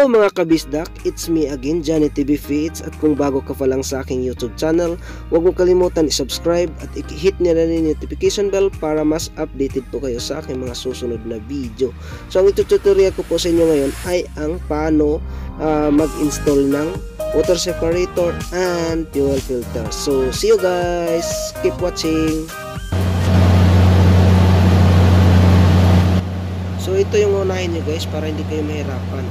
Hello mga kabisdak, it's me again, Johnny TV Feeds. At kung bago ka pa lang sa aking YouTube channel, huwag mo kalimutan i-subscribe at i-hit nyo na rin yung notification bell para mas updated po kayo sa aking mga susunod na video. So ang itututorial ko po sa inyo ngayon ay ang paano mag-install ng water separator and fuel filter. So see you guys, keep watching. So ito yung unahin nyo guys para hindi kayo mahirapan.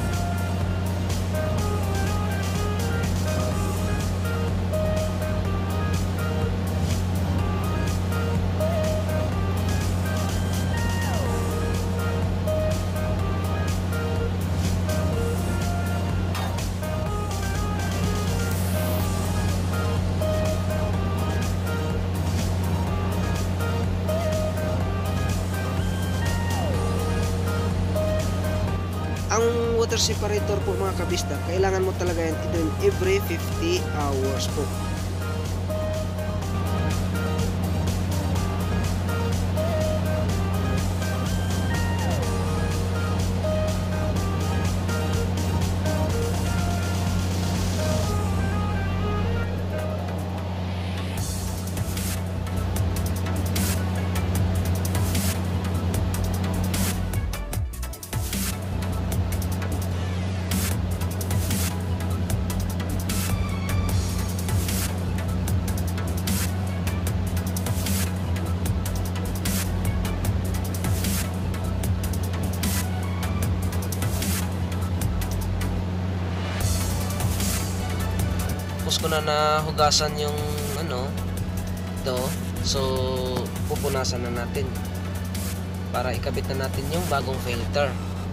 Ang water separator po mga kabista, kailangan mo talaga yan every 50 hours po. Tapos ko na nahugasan yung ito, so pupunasan na natin para ikabit na natin yung bagong filter.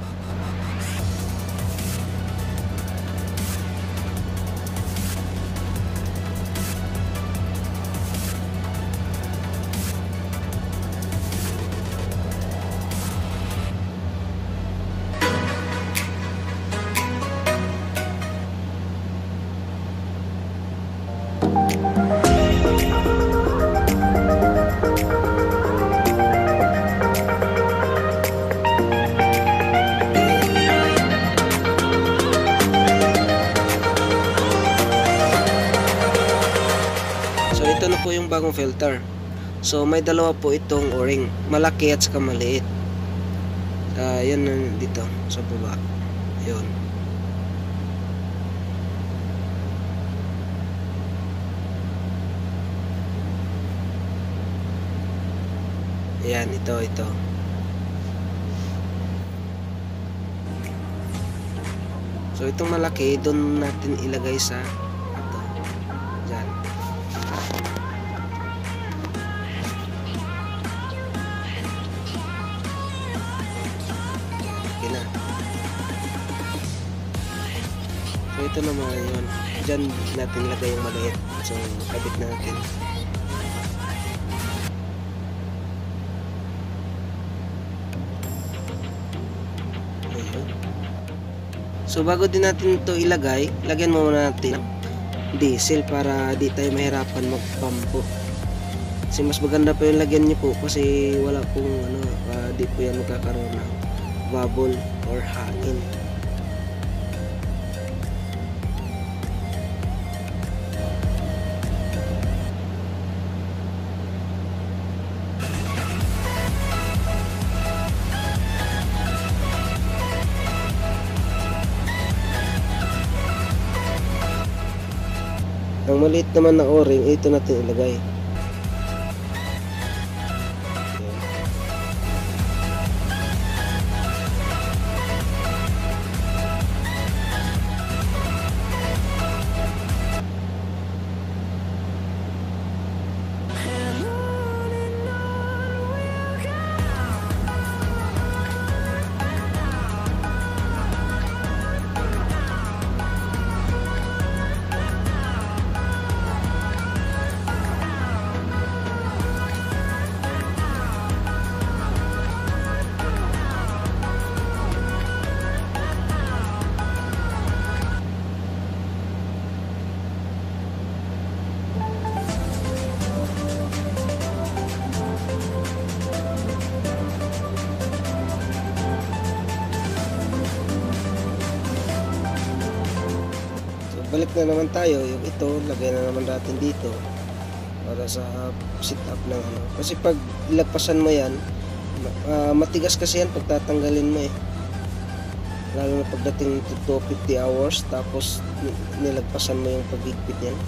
Ito na po yung bagong filter. So may dalawa po itong o-ring, malaki at saka maliit. Yan dito sa baba. Yun. Ayan, ito. So itong malaki doon natin ilagay sa dyan. Na. So ito naman yun, dyan natin ilagay yung maliit. So kabit natin. Ayun. So bago din natin ito ilagay, lagyan muna natin diesel para di tayo mahirapan magpampo. Kasi mas maganda pa yung lagyan niyo po kasi wala pong di po yan magkakaroon ng bubble or hangin. Ang maliit naman na o-ring, ito natin ilagay. na naman tayo. Yung ito, lagay na naman natin dito para sa sit up ng ano. Kasi pag ilagpasan mo yan, matigas kasi yan pag tatanggalin mo eh. Lalo na pagdating to 50 hours, tapos nilagpasan mo yung paghigpit yan.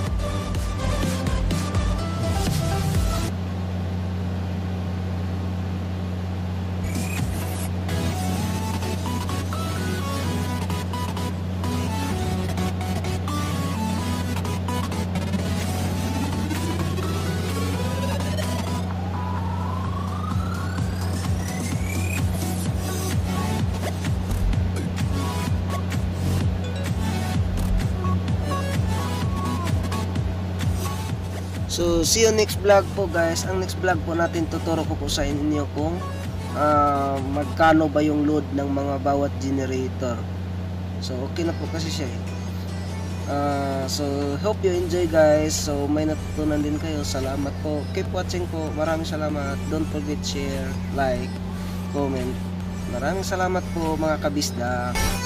So, see you next vlog po guys. Ang next vlog po natin, tuturo ko po sa inyo kung magkano ba yung load ng mga bawat generator. So, okay na po kasi siya eh. So, hope you enjoy guys. So, may natutunan din kayo. Salamat po. Keep watching po. Maraming salamat. Don't forget share, like, comment. Maraming salamat po mga kabisda.